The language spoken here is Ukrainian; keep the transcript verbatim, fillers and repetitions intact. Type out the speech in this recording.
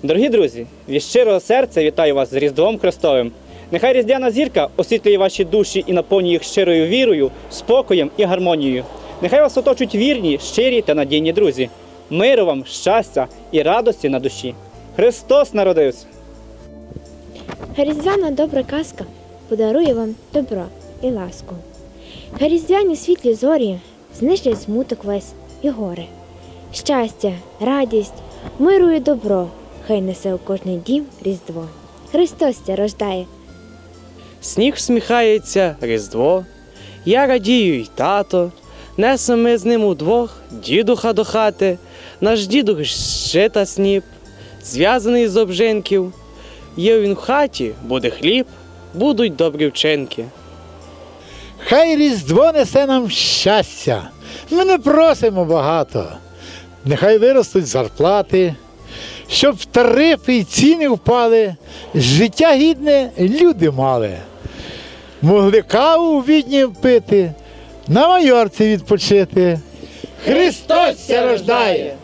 Дорогі друзі, від щирого серця вітаю вас з Різдвом Христовим. Нехай різдвяна зірка освітлює ваші душі і наповнює їх щирою вірою, спокоєм і гармонією. Нехай вас оточують вірні, щирі та надійні друзі. Миру вам, щастя і радості на душі. Христос народився! Хай різдвяна добра казка подарує вам добро і ласку. Хай різдвяні світлі зорі знищать смуток весь і горе. Щастя, радість, миру і добро хай несе у кожний дім Різдво. Христос ся рождає. Сніг всміхається, Різдво, я радію й тато, несем ми з ним удвох дідуха до хати, наш дідух щита сніп, зв'язаний з обжинків. Є він в хаті, буде хліб, будуть добрі вчинки. Хай Різдво несе нам щастя, ми не просимо багато. Нехай виростуть зарплати, щоб тарифи й ціни впали, життя гідне люди мали. Могли каву у Відні пити, на Майорці відпочити. Христос ся рождає!